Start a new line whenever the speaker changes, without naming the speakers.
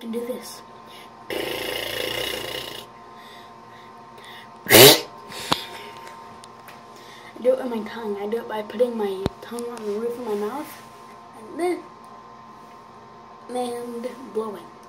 and do this. I do it with my tongue. I do it by putting my tongue on the roof of my mouth and blowing.